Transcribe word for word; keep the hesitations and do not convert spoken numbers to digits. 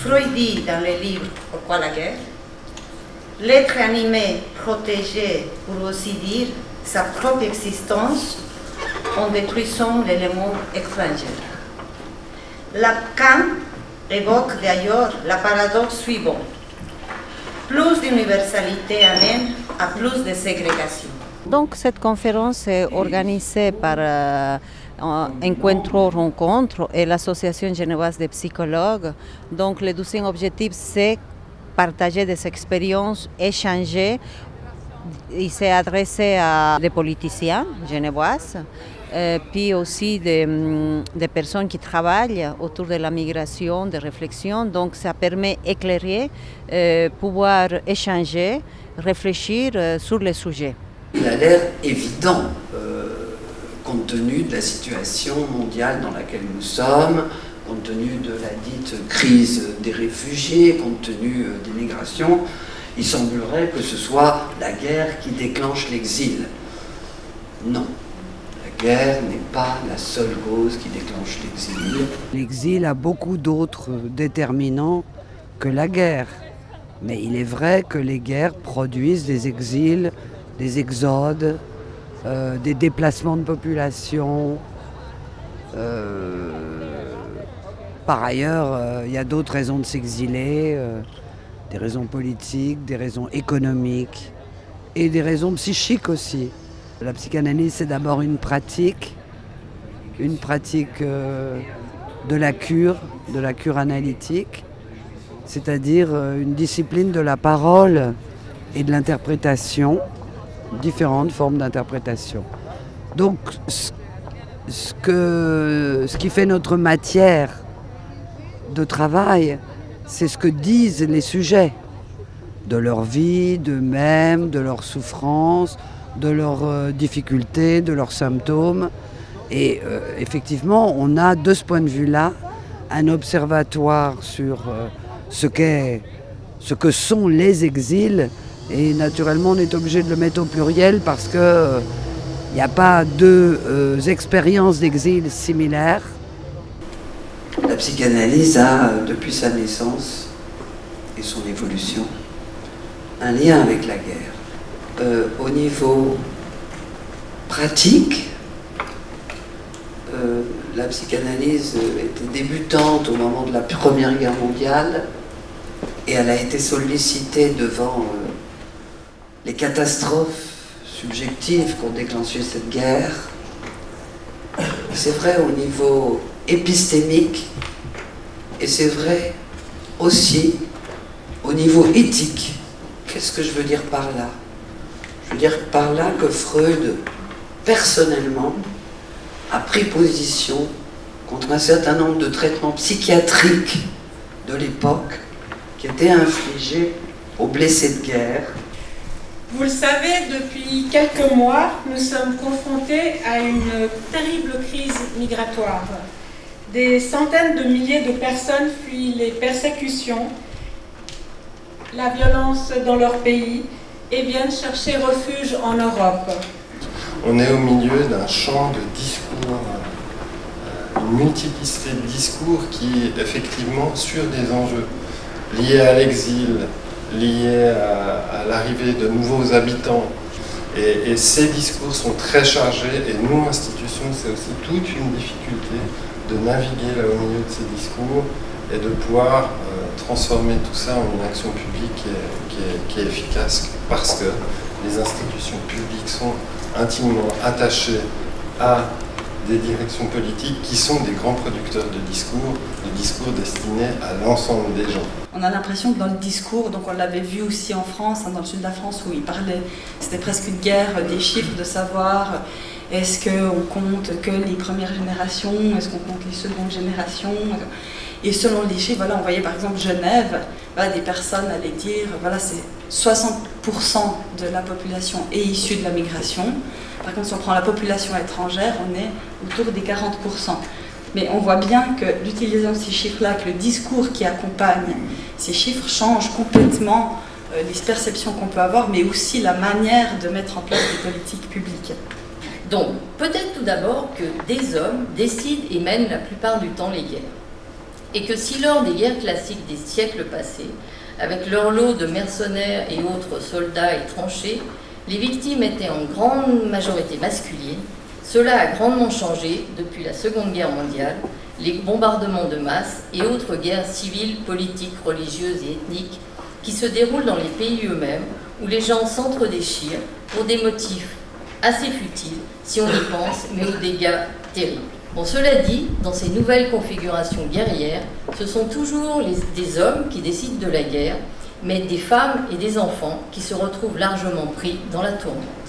Freud dit dans le livre Pourquoi la guerre? L'être animé, protégé, pour aussi dire, sa propre existence en détruisant l'élément étranger. Lacan évoque d'ailleurs la paradoxe suivante. Plus d'universalité amène à plus de ségrégation. Donc cette conférence est organisée par euh, Encuentro Rencontre et l'Association genevoise des psychologues. Donc le deuxième objectif, c'est partager des expériences, échanger. Il s'est adressé à des politiciens genevoises, euh, puis aussi des, des personnes qui travaillent autour de la migration, de réflexion. Donc ça permet d'éclairer, euh, pouvoir échanger, réfléchir euh, sur les sujets. Il a l'air évident, euh, compte tenu de la situation mondiale dans laquelle nous sommes, compte tenu de la dite crise des réfugiés, compte tenu des migrations, il semblerait que ce soit la guerre qui déclenche l'exil. Non, la guerre n'est pas la seule cause qui déclenche l'exil. L'exil a beaucoup d'autres déterminants que la guerre. Mais il est vrai que les guerres produisent des exils, des exodes, euh, des déplacements de population. Euh, par ailleurs, il euh, y a d'autres raisons de s'exiler, euh, des raisons politiques, des raisons économiques et des raisons psychiques aussi. La psychanalyse, c'est d'abord une pratique, une pratique euh, de la cure, de la cure analytique, c'est-à-dire euh, une discipline de la parole et de l'interprétation, différentes formes d'interprétation. Donc, ce, ce, que, ce qui fait notre matière de travail, c'est ce que disent les sujets de leur vie, d'eux-mêmes, de leurs souffrances, de leurs euh, difficultés, de leurs symptômes. Et euh, effectivement, on a de ce point de vue-là un observatoire sur euh, ce qu'est, ce que sont les exils. Et naturellement, on est obligé de le mettre au pluriel parce qu'il n'y euh, a pas deux euh, expériences d'exil similaires. La psychanalyse a, depuis sa naissance et son évolution, un lien avec la guerre. Euh, au niveau pratique, euh, la psychanalyse était débutante au moment de la Première Guerre mondiale et elle a été sollicitée devant euh, les catastrophes subjectives qu'ont déclenché cette guerre. C'est vrai au niveau épistémique et c'est vrai aussi au niveau éthique. Qu'est-ce que je veux dire par là? Je veux dire par là que Freud, personnellement, a pris position contre un certain nombre de traitements psychiatriques de l'époque qui étaient infligés aux blessés de guerre. Vous le savez, depuis quelques mois, nous sommes confrontés à une terrible crise migratoire. Des centaines de milliers de personnes fuient les persécutions, la violence dans leur pays et viennent chercher refuge en Europe. On est au milieu d'un champ de discours, une multiplicité de discours qui, effectivement, sur des enjeux liés à l'exil, liés à, à l'arrivée de nouveaux habitants. Et, et ces discours sont très chargés et nous, institutions, c'est aussi toute une difficulté de naviguer là au milieu de ces discours et de pouvoir euh, transformer tout ça en une action publique qui est, qui est, qui est efficace parce que les institutions publiques sont intimement attachées à des directions politiques qui sont des grands producteurs de discours, de discours destinés à l'ensemble des gens. On a l'impression que dans le discours, donc on l'avait vu aussi en France, hein, dans le sud de la France, où il parlait, c'était presque une guerre des chiffres, de savoir est-ce qu'on compte que les premières générations, est-ce qu'on compte les secondes générations. Et selon les chiffres, voilà, on voyait par exemple Genève, voilà, des personnes allaient dire, voilà, c'est soixante pour cent de la population est issue de la migration. Par contre, si on prend la population étrangère, on est autour des quarante pour cent. Mais on voit bien que l'utilisation de ces chiffres-là, que le discours qui accompagne ces chiffres change complètement euh, les perceptions qu'on peut avoir, mais aussi la manière de mettre en place des politiques publiques. Donc, peut-être tout d'abord que des hommes décident et mènent la plupart du temps les guerres. et que si lors des guerres classiques des siècles passés, avec leur lot de mercenaires et autres soldats et tranchées, les victimes étaient en grande majorité masculines, cela a grandement changé depuis la Seconde Guerre mondiale, les bombardements de masse et autres guerres civiles, politiques, religieuses et ethniques qui se déroulent dans les pays eux-mêmes, où les gens s'entre-déchirent pour des motifs assez futiles, si on y pense, mais aux dégâts terribles. Bon, cela dit, dans ces nouvelles configurations guerrières, ce sont toujours les, des hommes qui décident de la guerre, mais des femmes et des enfants qui se retrouvent largement pris dans la tourmente.